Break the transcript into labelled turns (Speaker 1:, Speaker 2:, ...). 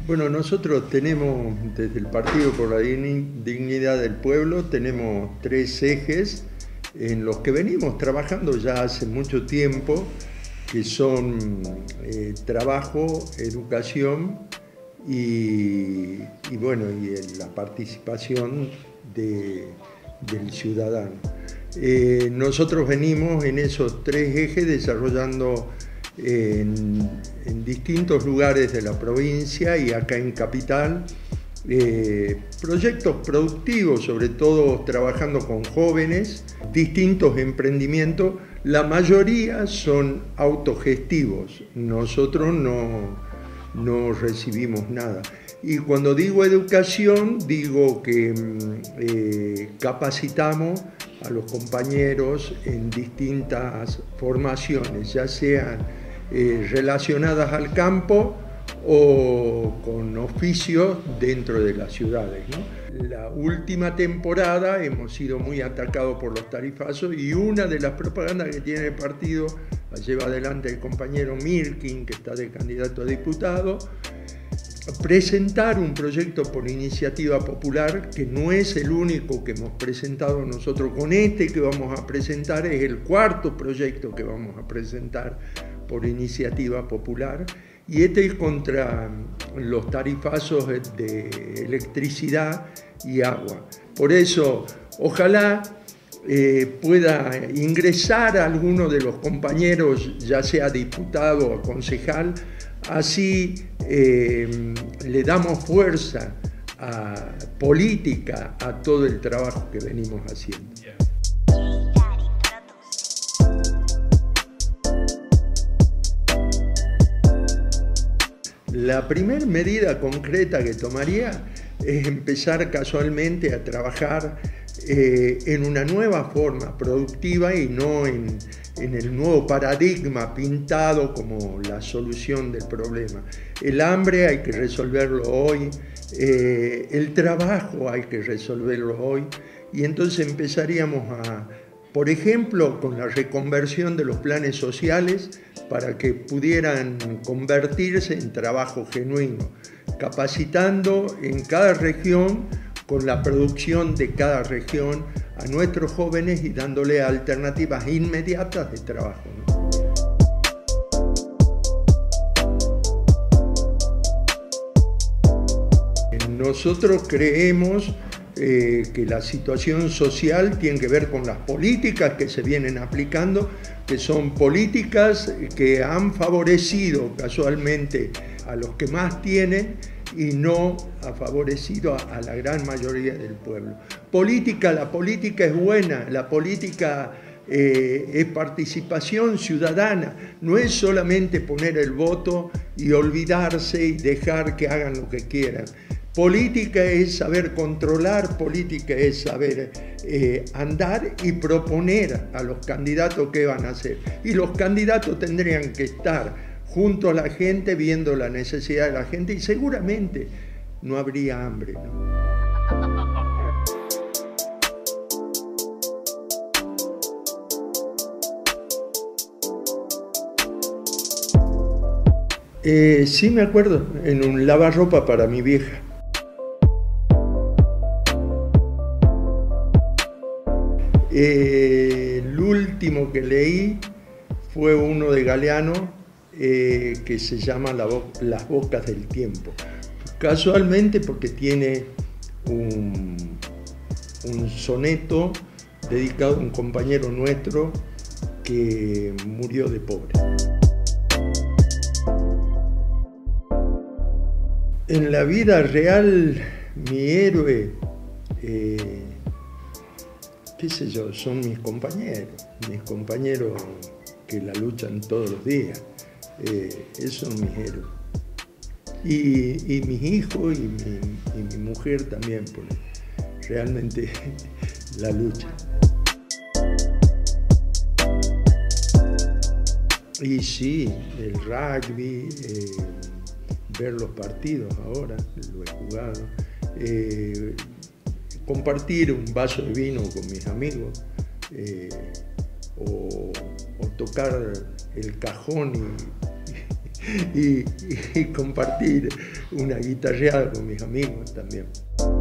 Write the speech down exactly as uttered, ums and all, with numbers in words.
Speaker 1: Bueno, nosotros tenemos, desde el Partido por la Dignidad del Pueblo, tenemos tres ejes en los que venimos trabajando ya hace mucho tiempo, que son eh, trabajo, educación y, y, bueno, y la participación de, del ciudadano. Eh, nosotros venimos en esos tres ejes desarrollando en, en distintos lugares de la provincia y acá en Capital eh, proyectos productivos, sobre todo trabajando con jóvenes, distintos emprendimientos. La mayoría son autogestivos, nosotros no, no recibimos nada. Y cuando digo educación, digo que eh, capacitamos a los compañeros en distintas formaciones, ya sean eh, relacionadas al campo o con oficios dentro de las ciudades, ¿no? La última temporada hemos sido muy atacados por los tarifazos y una de las propagandas que tiene el partido la lleva adelante el compañero Mirkin, que está de candidato a diputado, presentar un proyecto por iniciativa popular, que no es el único que hemos presentado nosotros. Con este que vamos a presentar es el cuarto proyecto que vamos a presentar por iniciativa popular, y este es contra los tarifazos de electricidad y agua. Por eso, ojalá eh, pueda ingresar a alguno de los compañeros, ya sea diputado o concejal, así eh, le damos fuerza a, política a todo el trabajo que venimos haciendo. La primera medida concreta que tomaría es empezar casualmente a trabajar eh, en una nueva forma productiva y no en, en el nuevo paradigma pintado como la solución del problema. El hambre hay que resolverlo hoy, eh, el trabajo hay que resolverlo hoy, y entonces empezaríamos a, por ejemplo, con la reconversión de los planes sociales para que pudieran convertirse en trabajo genuino, capacitando en cada región, con la producción de cada región, a nuestros jóvenes y dándole alternativas inmediatas de trabajo, ¿no? Nosotros creemos eh, que la situación social tiene que ver con las políticas que se vienen aplicando, que son políticas que han favorecido casualmente a los que más tienen y no ha favorecido a, a la gran mayoría del pueblo. Política, la política es buena, la política eh, es participación ciudadana, no es solamente poner el voto y olvidarse y dejar que hagan lo que quieran. Política es saber controlar, política es saber eh, andar y proponer a los candidatos qué van a hacer. Y los candidatos tendrían que estar junto a la gente, viendo la necesidad de la gente, y seguramente no habría hambre, ¿no? Eh, sí me acuerdo, en un lavarropa para mi vieja. Eh, el último que leí fue uno de Galeano eh, que se llama La Bo- Las Bocas del Tiempo. Casualmente porque tiene un, un soneto dedicado a un compañero nuestro que murió de pobre. En la vida real, mi héroe, eh, qué sé yo, son mis compañeros, mis compañeros que la luchan todos los días, eh, esos son mis héroes. Y, y mis hijos y mi, y mi mujer también, porque realmente la lucha. Y sí, el rugby, eh, ver los partidos ahora, lo he jugado, eh, compartir un vaso de vino con mis amigos, eh, o, o tocar el cajón y, y, y compartir una guitarreada con mis amigos también.